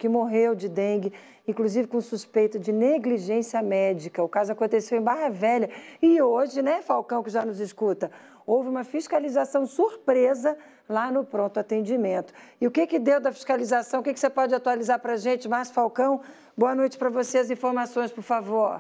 que morreu de dengue, inclusive com suspeita de negligência médica. O caso aconteceu em Barra Velha. E hoje, né, Falcão, que já nos escuta, houve uma fiscalização surpresa lá no pronto atendimento. E o que deu da fiscalização? O que você pode atualizar para a gente, Márcio Falcão? Boa noite para você, as informações, por favor.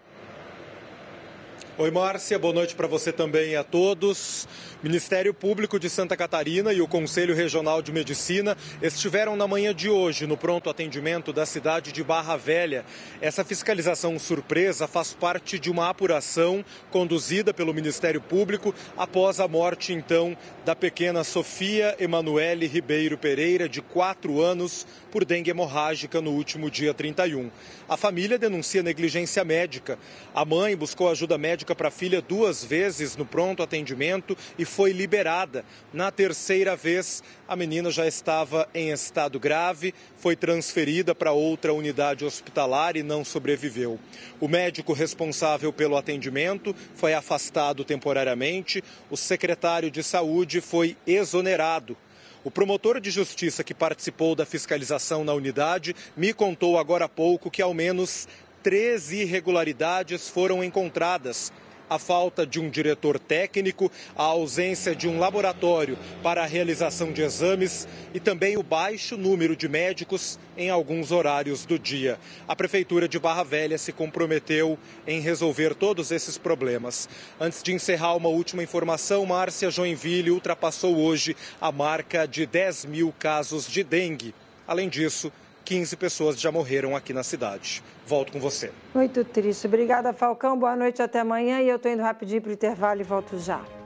Oi, Márcia, boa noite para você também e a todos. Ministério Público de Santa Catarina e o Conselho Regional de Medicina estiveram na manhã de hoje no pronto atendimento da cidade de Barra Velha. Essa fiscalização surpresa faz parte de uma apuração conduzida pelo Ministério Público após a morte, então, da pequena Sofia Emanuele Ribeiro Pereira, de 4 anos, por dengue hemorrágica no último dia 31. A família denuncia negligência médica. A mãe buscou ajuda médica para a filha 2 vezes no pronto atendimento e foi liberada. Na 3ª vez, a menina já estava em estado grave, foi transferida para outra unidade hospitalar e não sobreviveu. O médico responsável pelo atendimento foi afastado temporariamente. O secretário de Saúde foi exonerado. O promotor de justiça que participou da fiscalização na unidade me contou agora há pouco que ao menos 13 irregularidades foram encontradas. A falta de um diretor técnico, a ausência de um laboratório para a realização de exames e também o baixo número de médicos em alguns horários do dia. A Prefeitura de Barra Velha se comprometeu em resolver todos esses problemas. Antes de encerrar, uma última informação, Márcia, Joinville ultrapassou hoje a marca de 10 mil casos de dengue. Além disso, 15 pessoas já morreram aqui na cidade. Volto com você. Muito triste. Obrigada, Falcão. Boa noite, até amanhã. E eu estou indo rapidinho para o intervalo e volto já.